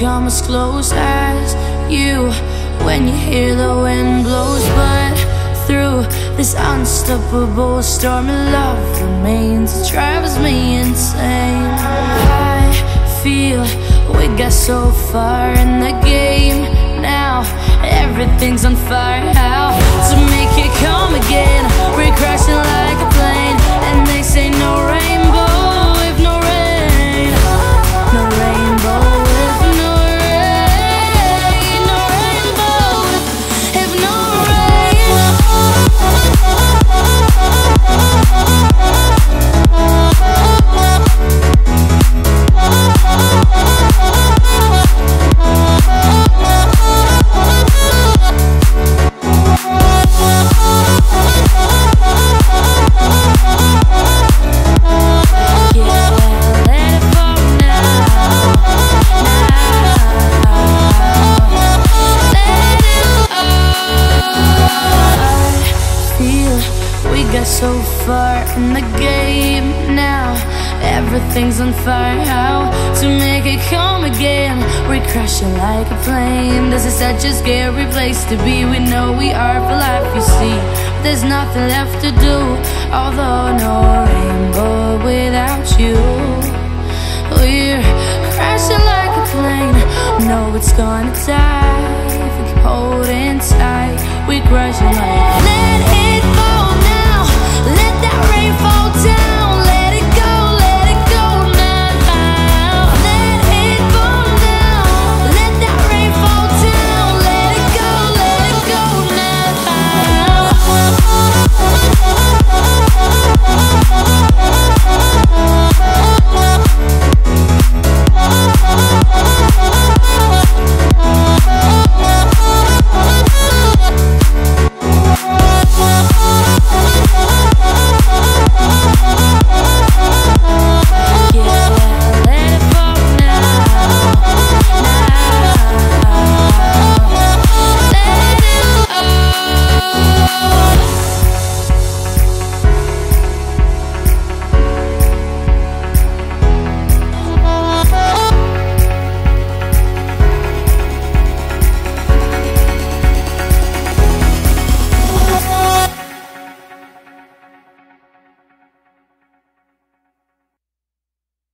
come as close as you when you hear the wind blows. But through this unstoppable storm of love remains, it drives me insane. I feel we got so far in the game, now everything's on fire. How to make it come again? We're crashing like a plane, and they say no rainbow if no rain, no rainbow if no rain, no rainbow if no so far in the game, now everything's on fire. How to make it come again? We're crashing like a plane. This is such a scary place to be. We know we are for life, you see. There's nothing left to do, although no rainbow without you. We're crashing like a plane, know it's gonna die if we keep holding tight. We're crashing like a plane.